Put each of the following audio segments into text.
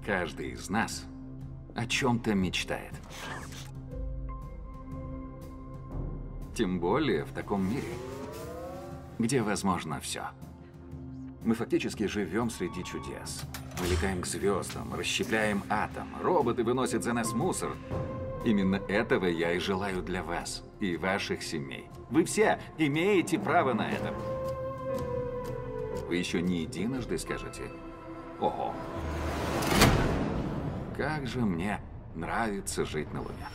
Каждый из нас о чем-то мечтает. Тем более в таком мире, где возможно все. Мы фактически живем среди чудес. Мы летаем к звездам, расщепляем атом, роботы выносят за нас мусор. Именно этого я и желаю для вас и ваших семей. Вы все имеете право на это. Вы еще не единожды скажете: ого, как же мне нравится жить на Луне.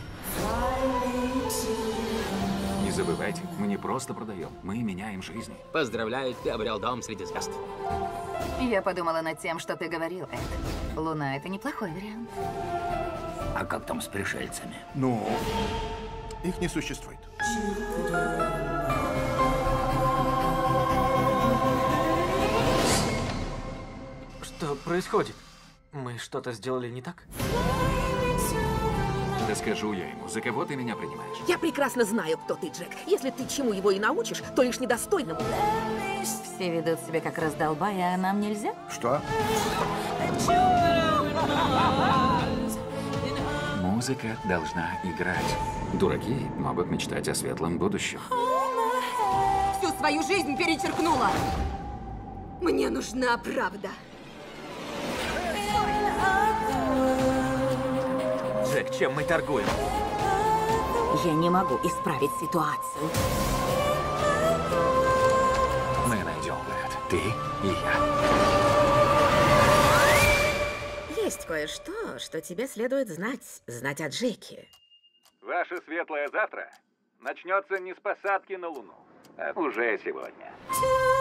Не забывайте, мы не просто продаем, мы меняем жизни. Поздравляю, ты обрел дом среди звезд. Я подумала над тем, что ты говорил, Эд. Луна — это неплохой вариант. А как там с пришельцами? Ну, их не существует. Что происходит? Мы что-то сделали не так? Да скажу я ему, за кого ты меня принимаешь? Я прекрасно знаю, кто ты, Джек. Если ты чему его и научишь, то лишь недостойному. Все ведут себя как раздолбая, а нам нельзя? Что? Музыка должна играть. Дураки могут мечтать о светлом будущем. Всю свою жизнь перечеркнула. Мне нужна правда. Джек, чем мы торгуем? Я не могу исправить ситуацию. Мы найдем выход. Ты и я. Есть кое-что, что тебе следует знать о Джеке. Ваше светлое завтра начнется не с посадки на Луну, а уже сегодня.